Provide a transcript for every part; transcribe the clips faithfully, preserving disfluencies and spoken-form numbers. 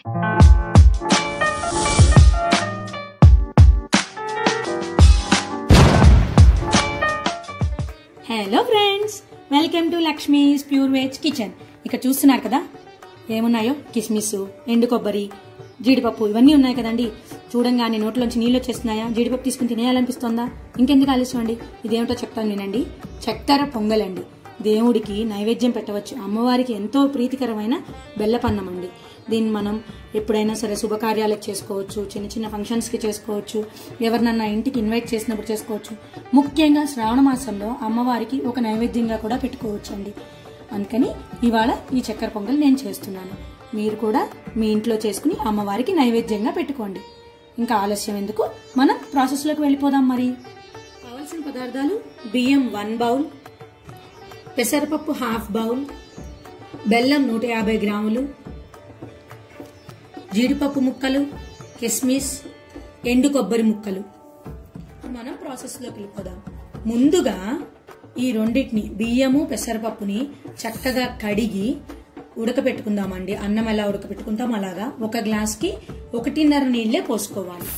Hello friends, welcome to Lakshmi's pure veg kitchen. ఇక్కడ చూస్తున్నారు కదా ఏమున్నాయో, కిస్మిస్, ఎండు కొబ్బరి, జీడిపప్పు ఇవన్నీ ఉన్నాయి కదండి. చూడంగానే నోట్లోంచి నీళ్ళు వచ్చేస్తున్నాయా? జీడిపప్పు తీసుకుని తినేయాలనిపిస్తుందా? ఇంకెందుకు ఆలస్యం అండి, ఇదేమిటో చెప్తాను వినండి. చక్కెర పొంగలండి. దేవుడికి నైవేద్యం పెట్టవచ్చు. అమ్మవారికి ఎంతో ప్రీతికరమైన బెల్లపన్నం అండి. దీన్ని మనం ఎప్పుడైనా సరే శుభకార్యాలకు చేసుకోవచ్చు, చిన్న చిన్న ఫంక్షన్స్కి చేసుకోవచ్చు, ఎవరినన్నా ఇంటికి ఇన్వైట్ చేసినప్పుడు చేసుకోవచ్చు. ముఖ్యంగా శ్రావణ మాసంలో అమ్మవారికి ఒక నైవేద్యంగా కూడా పెట్టుకోవచ్చు అండి. అందుకని ఇవాళ ఈ చక్కెర పొంగల్ నేను చేస్తున్నాను. మీరు కూడా మీ ఇంట్లో చేసుకుని అమ్మవారికి నైవేద్యంగా పెట్టుకోండి. ఇంకా ఆలస్యం ఎందుకు, మనం ప్రాసెస్లోకి వెళ్ళిపోదాం. మరి కావలసిన పదార్థాలు: బియ్యం వన్ బౌల్, పెసరపప్పు హాఫ్ బౌల్, బెల్లం నూట యాభై గ్రాములు, జీడిపప్పు ముక్కలు, కిస్మిస్, ఎండు కొబ్బరి ముక్కలు. మనం ప్రాసెస్లోకి వెళ్ళిపోదాం. ముందుగా ఈ రెండింటిని, బియ్యము పెసరపప్పుని చక్కగా కడిగి ఉడకపెట్టుకుందామండి. అన్నం ఎలా ఉడకపెట్టుకుంటాం అలాగా. ఒక గ్లాస్కి ఒకటిన్నర నీళ్లే పోసుకోవాలి.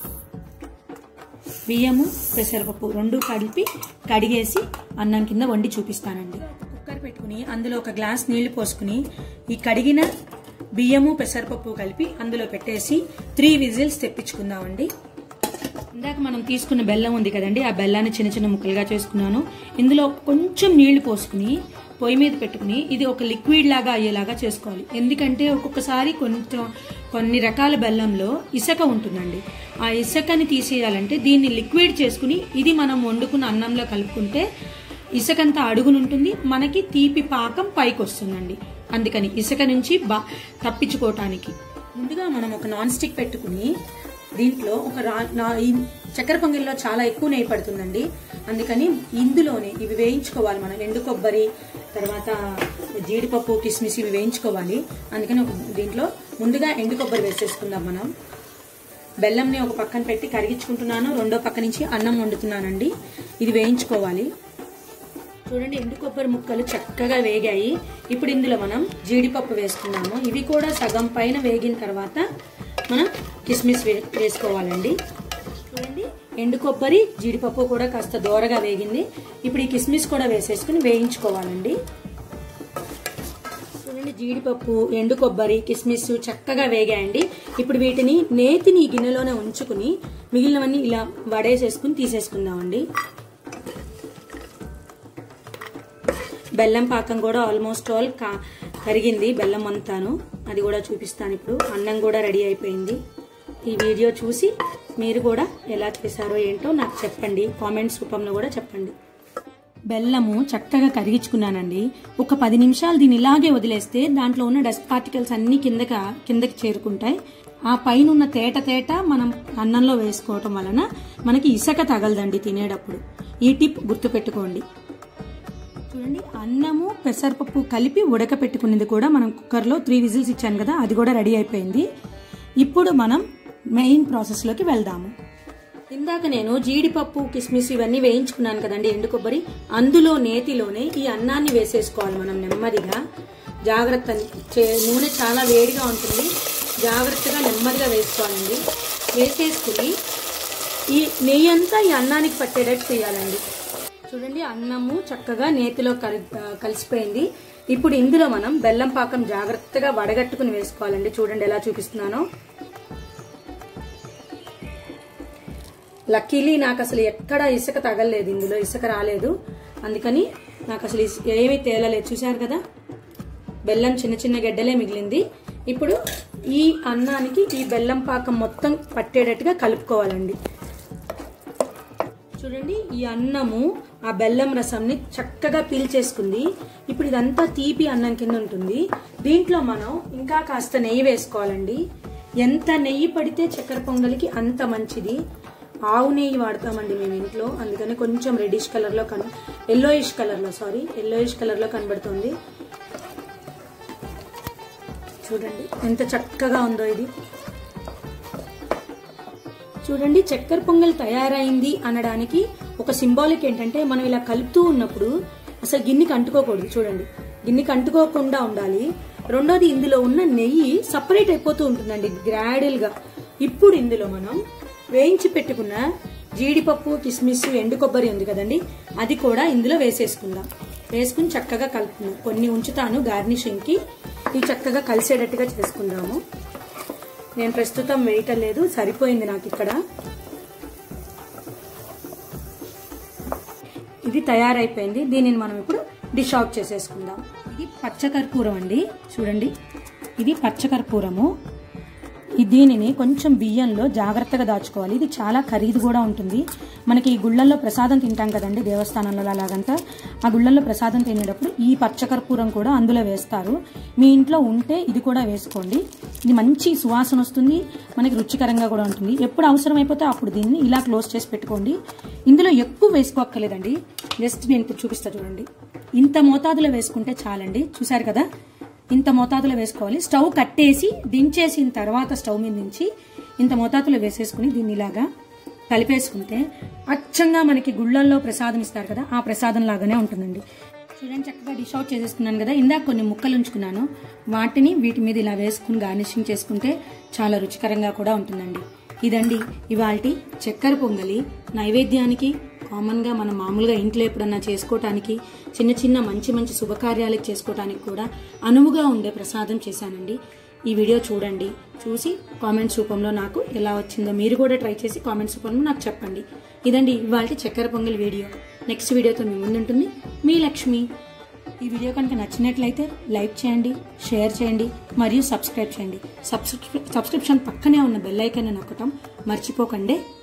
బియ్యము పెసరపప్పు రెండు కలిపి కడిగేసి అన్నం కింద వండి చూపిస్తానండి. కుక్కర్ పెట్టుకుని అందులో ఒక గ్లాస్ నీళ్లు పోసుకుని ఈ కడిగిన బియ్యము పెసరపప్పు కలిపి అందులో పెట్టేసి త్రీ విజిల్స్ తెప్పించుకుందామండి. ఇందాక మనం తీసుకున్న బెల్లం ఉంది కదండి, ఆ బెల్లాన్ని చిన్న చిన్న ముక్కలుగా చేసుకున్నాను. ఇందులో కొంచెం నీళ్లు పోసుకుని పొయ్యి మీద పెట్టుకుని ఇది ఒక లిక్విడ్ లాగా అయ్యేలాగా చేసుకోవాలి. ఎందుకంటే ఒక్కొక్కసారి కొంచెం కొన్ని రకాల బెల్లంలో ఇసుక ఉంటుందండి. ఆ ఇసుకని తీసేయాలంటే దీన్ని లిక్విడ్ చేసుకుని ఇది మనం వండుకున్న అన్నంలో కలుపుకుంటే ఇసుకంతా అడుగునుంటుంది, మనకి తీపి పాకం పైకి వస్తుందండి. అందుకని ఇసుక నుంచి బా తప్పించుకోవటానికి ముందుగా మనం ఒక నాన్ స్టిక్ పెట్టుకుని దీంట్లో ఒక చక్కెర పొంగల్లో చాలా ఎక్కువ నెయ్యి పడుతుందండి. అందుకని ఇందులోనే ఇవి వేయించుకోవాలి. మనం ఎండు కొబ్బరి, తర్వాత జీడిపప్పు, కిస్మిస్ ఇవి వేయించుకోవాలి. అందుకని ఒక దీంట్లో ముందుగా ఎండు కొబ్బరి వేసేసుకుందాం. మనం బెల్లంని ఒక పక్కన పెట్టి కరిగించుకుంటున్నాను, రెండో పక్క నుంచి అన్నం వండుతున్నానండి. ఇది వేయించుకోవాలి. చూడండి, ఎండు కొబ్బరి ముక్కలు చక్కగా వేగాయి. ఇప్పుడు ఇందులో మనం జీడిపప్పు వేసుకున్నాము. ఇవి కూడా సగం పైన వేగిన తర్వాత మనం కిస్మిస్ వేసుకోవాలండి. చూడండి, ఎండు కొబ్బరి జీడిపప్పు కూడా కాస్త దోరగా వేగింది. ఇప్పుడు ఈ కిస్మిస్ కూడా వేసేసుకుని వేయించుకోవాలండి. చూడండి, జీడిపప్పు, ఎండు కొబ్బరి, కిస్మిస్ చక్కగా వేగాయండి. ఇప్పుడు వీటిని నేతిని గిన్నెలోనే ఉంచుకుని మిగిలినవన్నీ ఇలా వడేసేసుకుని తీసేసుకుందామండి. బెల్లం పాకం కూడా ఆల్మోస్ట్ ఆల్ కా కరిగింది, బెల్లం అంతాను. అది కూడా చూపిస్తాను ఇప్పుడు. అన్నం కూడా రెడీ అయిపోయింది. ఈ వీడియో చూసి మీరు కూడా ఎలా చేశారో ఏంటో నాకు చెప్పండి, కామెంట్స్ రూపంలో కూడా చెప్పండి. బెల్లము చక్కగా కరిగించుకున్నానండి. ఒక పది నిమిషాలు దీన్ని ఇలాగే వదిలేస్తే దాంట్లో ఉన్న డస్ట్ పార్టికల్స్ అన్ని కిందకి కిందకి చేరుకుంటాయి. ఆ పైన ఉన్న తేట తేట మనం అన్నంలో వేసుకోవటం వలన మనకి ఇసుక తగలదండి తినేటప్పుడు. ఈ టిప్ గుర్తుపెట్టుకోండి. చూడండి, అన్నము పెసరపప్పు కలిపి ఉడకపెట్టుకునేది కూడా మనం కుక్కర్లో త్రీ విజిల్స్ ఇచ్చాను కదా, అది కూడా రెడీ అయిపోయింది. ఇప్పుడు మనం మెయిన్ ప్రాసెస్లోకి వెళ్దాము. ఇందాక నేను జీడిపప్పు, కిస్మిస్ ఇవన్నీ వేయించుకున్నాను కదండి, ఎండు కొబ్బరి. అందులో నేతిలోనే ఈ అన్నాన్ని వేసేసుకోవాలి మనం నెమ్మదిగా. జాగ్రత్త, నూనె చాలా వేడిగా ఉంటుంది, జాగ్రత్తగా నెమ్మదిగా వేసుకోవాలండి. వేసేసుకుని ఈ నెయ్యి అంతా ఈ అన్నానికి పట్టేటట్టు చేయాలండి. చూడండి, అన్నము చక్కగా నేతిలో కలి కలిసిపోయింది. ఇప్పుడు ఇందులో మనం బెల్లం పాకం జాగ్రత్తగా వడగట్టుకుని వేసుకోవాలండి. చూడండి ఎలా చూపిస్తున్నానో. లక్కీలీ నాకు అసలు ఎక్కడ ఇసుక తగలలేదు, ఇందులో ఇసుక రాలేదు. అందుకని నాకు అసలు ఏమీ తేలలేదు. చూశారు కదా, బెల్లం చిన్న చిన్న గెడ్డలే మిగిలింది. ఇప్పుడు ఈ అన్నానికి ఈ బెల్లం పాకం మొత్తం పట్టేటట్టుగా కలుపుకోవాలండి. చూడండి, ఈ అన్నము ఆ బెల్లం రసంని చక్కగా పీల్చేసుకుంది. ఇప్పుడు ఇదంతా తీపి అన్నం కింద ఉంటుంది. దీంట్లో మనం ఇంకా కాస్త నెయ్యి వేసుకోవాలండి. ఎంత నెయ్యి పడితే చక్కెర పొంగలికి అంత మంచిది. ఆవు నెయ్యి వాడతామండి మేము ఇంట్లో, అందుకని కొంచెం రెడ్డిష్ కలర్లో కన్ ఎల్లోయిష్ కలర్లో సారీ ఎల్లోయిష్ కలర్లో కనబడుతుంది. చూడండి ఎంత చక్కగా ఉందో ఇది. చూడండి, చక్కెర పొంగల్ తయారైంది అనడానికి ఒక సింబాలిక్ ఏంటంటే మనం ఇలా కలుపుతూ ఉన్నప్పుడు అసలు గిన్నెకి అంటుకోకూడదు. చూడండి, గిన్నెకి అంటుకోకుండా ఉండాలి. రెండోది ఇందులో ఉన్న నెయ్యి సపరేట్ అయిపోతూ ఉంటుందండి గ్రాడ్యువల్ గా. ఇప్పుడు ఇందులో మనం వేయించి పెట్టుకున్న జీడిపప్పు, కిస్మిస్, ఎండు కొబ్బరి ఉంది కదండి, అది కూడా ఇందులో వేసేసుకుందాం. వేసుకుని చక్కగా కలుపుకుందాం. కొన్ని ఉంచుతాను గార్నిషింగ్ కి, ఇవి చక్కగా కలిసేటట్టుగా చేసుకుందాము. నేను ప్రస్తుతం వేయటం లేదు, సరిపోయింది నాకు ఇక్కడ. ఇది తయారైపోయింది. దీనిని మనం ఇప్పుడు డిష్ అవుట్ చేసేసుకుందాం. ఇది పచ్చకర్పూరం అండి, చూడండి ఇది పచ్చకర్పూరము. దీనిని కొంచెం బియ్యంలో జాగ్రత్తగా దాచుకోవాలి. ఇది చాలా ఖరీదు కూడా ఉంటుంది. మనకి ఈ గుళ్ళల్లో ప్రసాదం తింటాం కదండి దేవస్థానంలో అలాగంతా, ఆ గుళ్ళల్లో ప్రసాదం తినేటప్పుడు ఈ పచ్చకర్పూరం కూడా అందులో వేస్తారు. మీ ఇంట్లో ఉంటే ఇది కూడా వేసుకోండి. ఇది మంచి సువాసన వస్తుంది, మనకి రుచికరంగా కూడా ఉంటుంది. ఎప్పుడు అవసరం అయిపోతే అప్పుడు దీన్ని ఇలా క్లోజ్ చేసి పెట్టుకోండి. ఇందులో ఎక్కువ వేసుకోక్కర్లేదండి, జస్ట్ నేను ఇప్పుడు చూపిస్తా చూడండి. ఇంత మోతాదులో వేసుకుంటే చాలండి. చూసారు కదా, ఇంత మోతాదులో వేసుకోవాలి. స్టవ్ కట్టేసి దించేసిన తర్వాత స్టవ్ మీద నుంచి ఇంత మోతాదులో వేసేసుకుని దీన్ని ఇలాగా కలిపేసుకుంటే అచ్చంగా మనకి గుళ్ళల్లో ప్రసాదం ఇస్తారు కదా, ఆ ప్రసాదం లాగానే ఉంటుందండి. చూడండి చక్కగా డిష్ అవుట్ చేసేసుకున్నాను కదా. ఇందాక కొన్ని ముక్కలు ఉంచుకున్నాను, వాటిని వీటి మీద ఇలా వేసుకుని గార్నిషింగ్ చేసుకుంటే చాలా రుచికరంగా కూడా ఉంటుందండి. ఇదండి ఇవాల్టి చక్కెర పొంగలి. నైవేద్యానికి, కామన్ గా మనం మామూలుగా ఇంట్లో ఎప్పుడన్నా చేసుకోవటానికి, చిన్న చిన్న మంచి మంచి శుభకార్యాలకు చేసుకోవటానికి కూడా అనువుగా ఉండే ప్రసాదం చేశానండి. ఈ వీడియో చూడండి, చూసి కామెంట్స్ రూపంలో నాకు ఎలా వచ్చిందో మీరు కూడా ట్రై చేసి కామెంట్స్ రూపంలో నాకు చెప్పండి. ఇదండి ఇవాల్టి చక్కెర పొంగల్ వీడియో. నెక్స్ట్ వీడియోతో మీ ముందుంటుంది మీ లక్ష్మి. ఈ వీడియో కనుక నచ్చినట్లయితే లైక్ చేయండి, షేర్ చేయండి మరియు సబ్స్క్రైబ్ చేయండి. సబ్స్క్రిప్షన్ పక్కనే ఉన్న బెల్ ఐకాన్ నొక్కటం మర్చిపోకండి.